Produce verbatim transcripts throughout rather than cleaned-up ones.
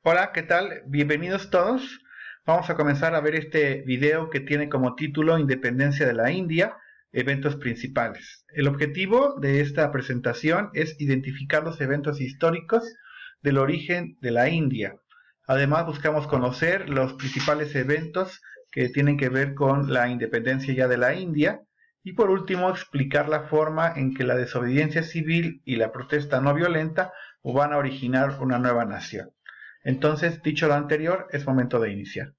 Hola, ¿qué tal? Bienvenidos todos. Vamos a comenzar a ver este video que tiene como título Independencia de la India, eventos principales. El objetivo de esta presentación es identificar los eventos históricos del origen de la India. Además, buscamos conocer los principales eventos que tienen que ver con la independencia ya de la India. Y por último, explicar la forma en que la desobediencia civil y la protesta no violenta van a originar una nueva nación. Entonces, dicho lo anterior, es momento de iniciar.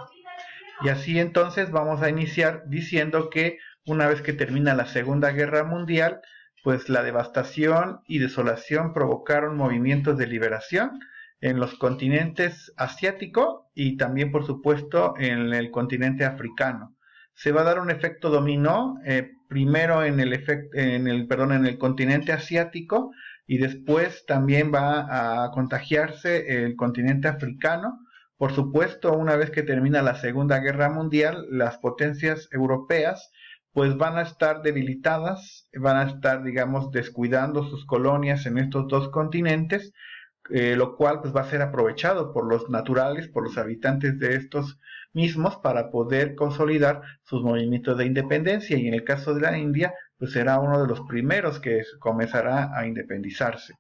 Y así entonces vamos a iniciar diciendo que una vez que termina la Segunda Guerra Mundial, pues la devastación y desolación provocaron movimientos de liberación en los continentes asiático y también, por supuesto, en el continente africano. Se va a dar un efecto dominó, eh, primero en el, efect en, el, perdón, en el continente asiático, y después también va a contagiarse el continente africano. Por supuesto, una vez que termina la Segunda Guerra Mundial, las potencias europeas pues van a estar debilitadas, van a estar, digamos, descuidando sus colonias en estos dos continentes, eh, lo cual pues va a ser aprovechado por los naturales, por los habitantes de estos mismos para poder consolidar sus movimientos de independencia, y en el caso de la India pues será uno de los primeros que comenzará a independizarse.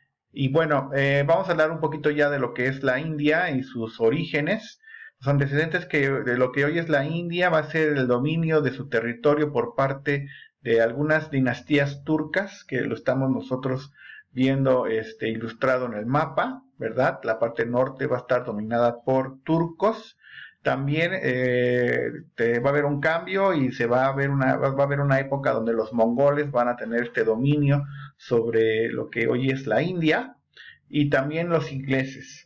Y bueno, eh, vamos a hablar un poquito ya de lo que es la India y sus orígenes. Los antecedentes que, de lo que hoy es la India va a ser el dominio de su territorio por parte de algunas dinastías turcas, que lo estamos nosotros viendo este, ilustrado en el mapa, ¿verdad? La parte norte va a estar dominada por turcos. También eh, te va a haber un cambio y se va a ver una va a haber una época donde los mongoles van a tener este dominio sobre lo que hoy es la India, y también los ingleses.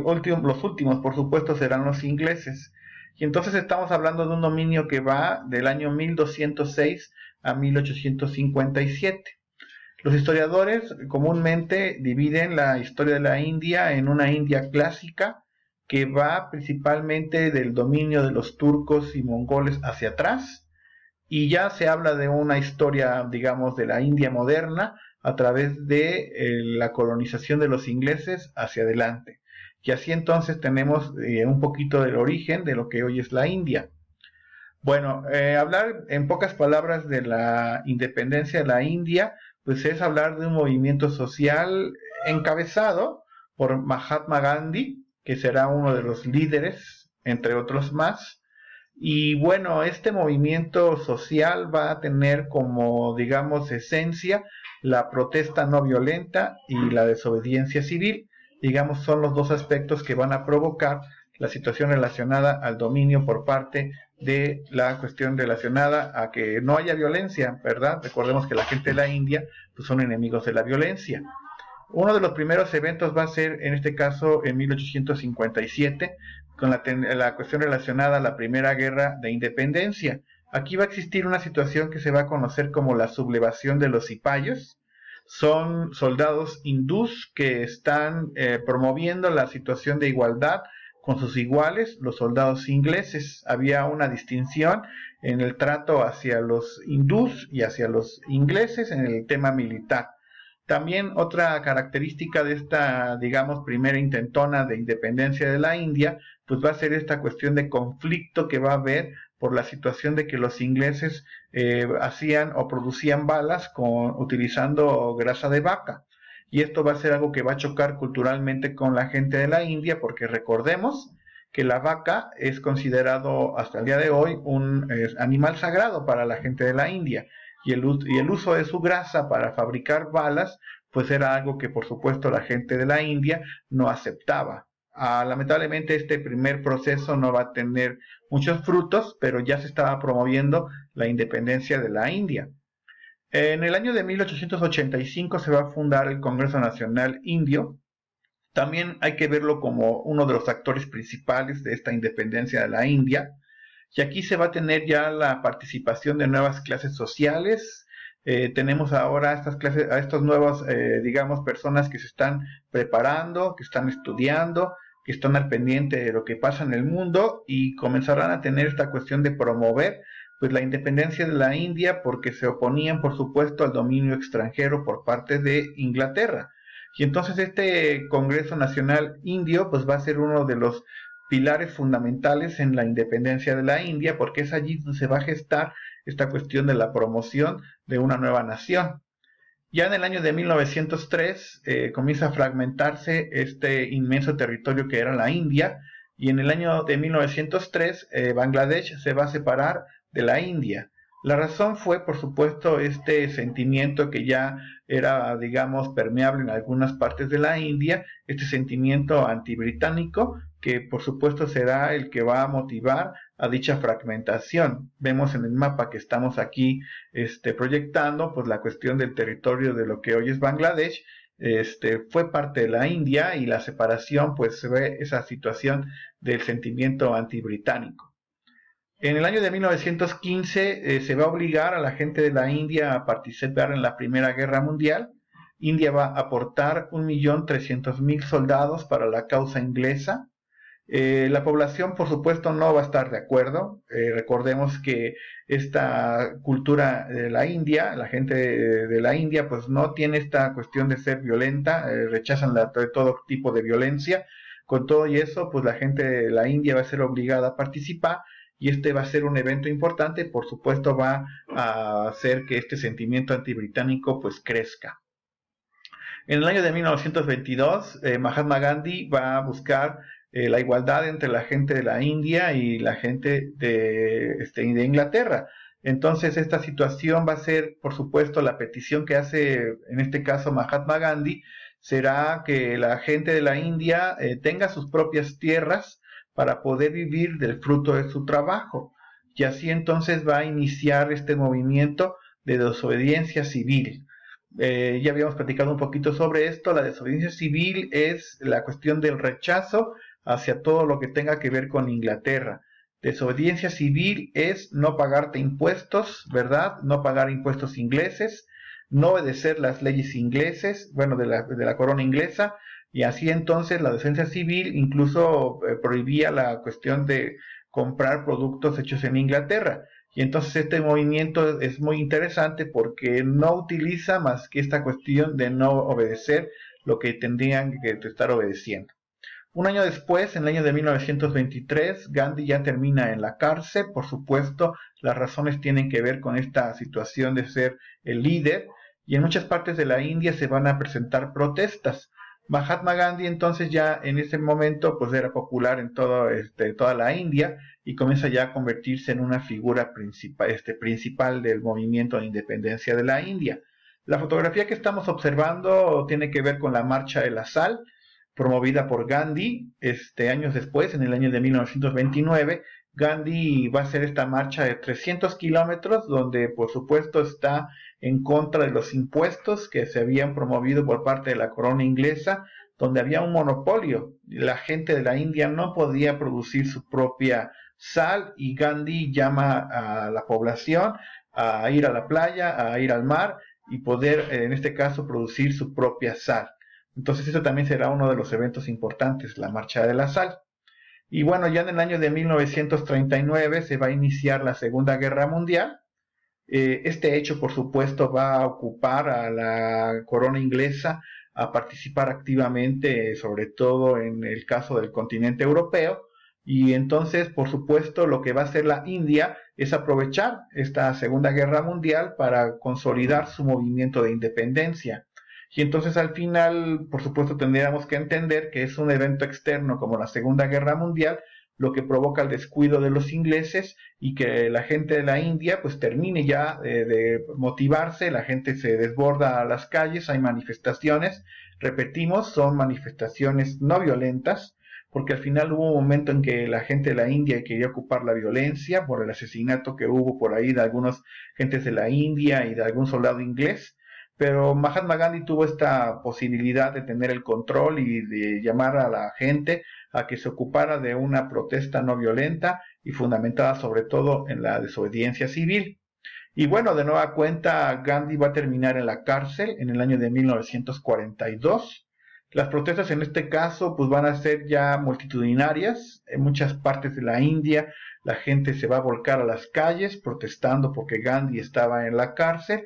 Los últimos, por supuesto, serán los ingleses. Y entonces estamos hablando de un dominio que va del año mil doscientos seis a mil ochocientos cincuenta y siete. Los historiadores comúnmente dividen la historia de la India en una India clásica, que va principalmente del dominio de los turcos y mongoles hacia atrás, y ya se habla de una historia, digamos, de la India moderna a través de eh, la colonización de los ingleses hacia adelante. Y así entonces tenemos eh, un poquito del origen de lo que hoy es la India. Bueno, eh, hablar en pocas palabras de la independencia de la India, pues es hablar de un movimiento social encabezado por Mahatma Gandhi, que será uno de los líderes, entre otros más. Y bueno, este movimiento social va a tener como, digamos, esencia la protesta no violenta y la desobediencia civil. Digamos, son los dos aspectos que van a provocar la situación relacionada al dominio por parte de la cuestión relacionada a que no haya violencia, ¿verdad? Recordemos que la gente de la India pues, son enemigos de la violencia. Uno de los primeros eventos va a ser, en este caso, en mil ochocientos cincuenta y siete, con la, la cuestión relacionada a la Primera Guerra de Independencia. Aquí va a existir una situación que se va a conocer como la sublevación de los cipayos. Son soldados hindús que están eh, promoviendo la situación de igualdad con sus iguales, los soldados ingleses. Había una distinción en el trato hacia los hindús y hacia los ingleses en el tema militar. También otra característica de esta, digamos, primera intentona de independencia de la India, pues va a ser esta cuestión de conflicto que va a haber por la situación de que los ingleses eh, hacían o producían balas con, utilizando grasa de vaca. Y esto va a ser algo que va a chocar culturalmente con la gente de la India, porque recordemos que la vaca es considerado hasta el día de hoy un eh, animal sagrado para la gente de la India. Y el, y el uso de su grasa para fabricar balas, pues era algo que por supuesto la gente de la India no aceptaba. Ah, lamentablemente este primer proceso no va a tener muchos frutos, pero ya se estaba promoviendo la independencia de la India. En el año de mil ochocientos ochenta y cinco se va a fundar el Congreso Nacional Indio. También hay que verlo como uno de los actores principales de esta independencia de la India. Y aquí se va a tener ya la participación de nuevas clases sociales. Eh, tenemos ahora a estas clases, a estos nuevos, eh, digamos, personas que se están preparando, que están estudiando, que están al pendiente de lo que pasa en el mundo, y comenzarán a tener esta cuestión de promover pues la independencia de la India, porque se oponían, por supuesto, al dominio extranjero por parte de Inglaterra. Y entonces este Congreso Nacional Indio pues va a ser uno de los pilares fundamentales en la independencia de la India, porque es allí donde se va a gestar esta cuestión de la promoción de una nueva nación. Ya en el año de mil novecientos tres eh, comienza a fragmentarse este inmenso territorio que era la India, y en el año de mil novecientos tres eh, Bangladesh se va a separar de la India. La razón fue, por supuesto, este sentimiento que ya era, digamos, permeable en algunas partes de la India, este sentimiento antibritánico, que por supuesto será el que va a motivar a dicha fragmentación. Vemos en el mapa que estamos aquí este, proyectando, pues la cuestión del territorio de lo que hoy es Bangladesh, este, fue parte de la India, y la separación, pues se ve esa situación del sentimiento antibritánico. En el año de mil novecientos quince eh, se va a obligar a la gente de la India a participar en la Primera Guerra Mundial. India va a aportar un millón trescientos mil soldados para la causa inglesa. Eh, la población, por supuesto, no va a estar de acuerdo. Eh, recordemos que esta cultura de la India, la gente de, de la India, pues no tiene esta cuestión de ser violenta, eh, rechazan la, de todo tipo de violencia. Con todo y eso, pues la gente de la India va a ser obligada a participar, y este va a ser un evento importante. Por supuesto va a hacer que este sentimiento antibritánico pues crezca. En el año de mil novecientos veintidós, eh, Mahatma Gandhi va a buscar eh, la igualdad entre la gente de la India y la gente de, este, de Inglaterra. Entonces esta situación va a ser, por supuesto, la petición que hace, en este caso, Mahatma Gandhi, será que la gente de la India eh, tenga sus propias tierras para poder vivir del fruto de su trabajo. Y así entonces va a iniciar este movimiento de desobediencia civil. Eh, ya habíamos platicado un poquito sobre esto. La desobediencia civil es la cuestión del rechazo hacia todo lo que tenga que ver con Inglaterra. Desobediencia civil es no pagarte impuestos, ¿verdad? No pagar impuestos ingleses, no obedecer las leyes ingleses, bueno, de la, de la corona inglesa. Y así entonces la desobediencia civil incluso eh, prohibía la cuestión de comprar productos hechos en Inglaterra. Y entonces este movimiento es muy interesante porque no utiliza más que esta cuestión de no obedecer lo que tendrían que estar obedeciendo. Un año después, en el año de mil novecientos veintitrés, Gandhi ya termina en la cárcel. Por supuesto, las razones tienen que ver con esta situación de ser el líder, y en muchas partes de la India se van a presentar protestas. Mahatma Gandhi entonces ya en ese momento pues era popular en todo, este, toda la India, y comienza ya a convertirse en una figura principal, este, principal del movimiento de independencia de la India. La fotografía que estamos observando tiene que ver con la Marcha de la Sal, promovida por Gandhi. Este, años después, en el año de mil novecientos veintinueve, Gandhi va a hacer esta marcha de trescientos kilómetros, donde por supuesto está en contra de los impuestos que se habían promovido por parte de la corona inglesa, donde había un monopolio. La gente de la India no podía producir su propia sal, y Gandhi llama a la población a ir a la playa, a ir al mar, y poder, en este caso, producir su propia sal. Entonces eso también será uno de los eventos importantes, la Marcha de la Sal. Y bueno, ya en el año de mil novecientos treinta y nueve se va a iniciar la Segunda Guerra Mundial. Eh, este hecho, por supuesto, va a ocupar a la corona inglesa a participar activamente, sobre todo en el caso del continente europeo. Y entonces, por supuesto, lo que va a hacer la India es aprovechar esta Segunda Guerra Mundial para consolidar su movimiento de independencia. Y entonces al final, por supuesto, tendríamos que entender que es un evento externo como la Segunda Guerra Mundial lo que provoca el descuido de los ingleses, y que la gente de la India pues termine ya de, de motivarse. La gente se desborda a las calles, hay manifestaciones, repetimos, son manifestaciones no violentas, porque al final hubo un momento en que la gente de la India quería ocupar la violencia por el asesinato que hubo por ahí de algunas gentes de la India y de algún soldado inglés. Pero Mahatma Gandhi tuvo esta posibilidad de tener el control y de llamar a la gente a que se ocupara de una protesta no violenta y fundamentada sobre todo en la desobediencia civil. Y bueno, de nueva cuenta, Gandhi va a terminar en la cárcel en el año de mil novecientos cuarenta y dos. Las protestas en este caso pues van a ser ya multitudinarias. En muchas partes de la India la gente se va a volcar a las calles protestando porque Gandhi estaba en la cárcel.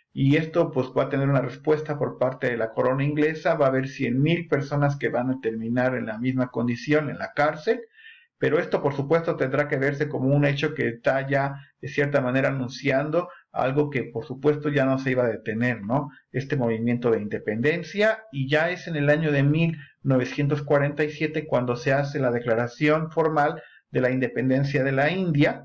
y esto pues va a tener una respuesta por parte de la corona inglesa. Va a haber cien mil personas que van a terminar en la misma condición en la cárcel, pero esto por supuesto tendrá que verse como un hecho que está ya de cierta manera anunciando algo que por supuesto ya no se iba a detener, ¿no? Este movimiento de independencia, y ya es en el año de mil novecientos cuarenta y siete cuando se hace la declaración formal de la independencia de la India.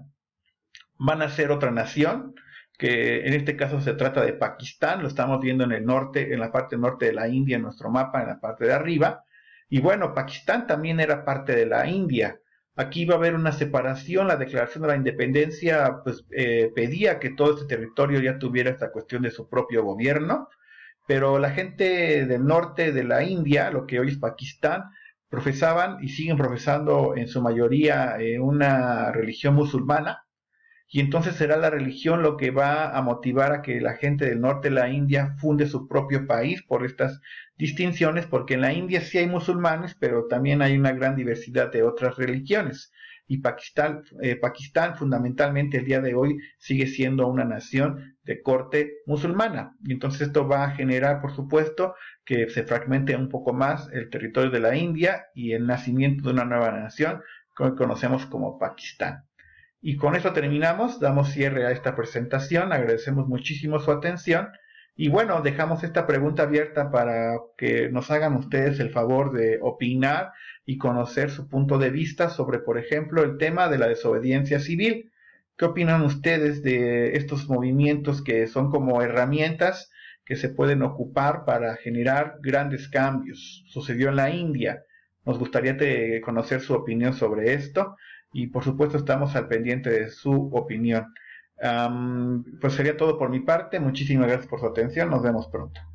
Van a ser otra nación, que en este caso se trata de Pakistán. Lo estamos viendo en el norte, en la parte norte de la India, en nuestro mapa, en la parte de arriba. Y bueno, Pakistán también era parte de la India. Aquí va a haber una separación. La declaración de la independencia pues eh, pedía que todo este territorio ya tuviera esta cuestión de su propio gobierno, pero la gente del norte de la India, lo que hoy es Pakistán, profesaban y siguen profesando en su mayoría eh, una religión musulmana, y entonces será la religión lo que va a motivar a que la gente del norte de la India funde su propio país por estas distinciones, porque en la India sí hay musulmanes, pero también hay una gran diversidad de otras religiones. Y Pakistán, eh, Pakistán fundamentalmente el día de hoy sigue siendo una nación de corte musulmana. Y entonces esto va a generar, por supuesto, que se fragmente un poco más el territorio de la India y el nacimiento de una nueva nación que hoy conocemos como Pakistán. Y con esto terminamos, damos cierre a esta presentación, agradecemos muchísimo su atención y bueno, dejamos esta pregunta abierta para que nos hagan ustedes el favor de opinar y conocer su punto de vista sobre, por ejemplo, el tema de la desobediencia civil. ¿Qué opinan ustedes de estos movimientos que son como herramientas que se pueden ocupar para generar grandes cambios? Sucedió en la India. Nos gustaría te, conocer su opinión sobre esto. Y por supuesto estamos al pendiente de su opinión. Um, pues sería todo por mi parte. Muchísimas gracias por su atención. Nos vemos pronto.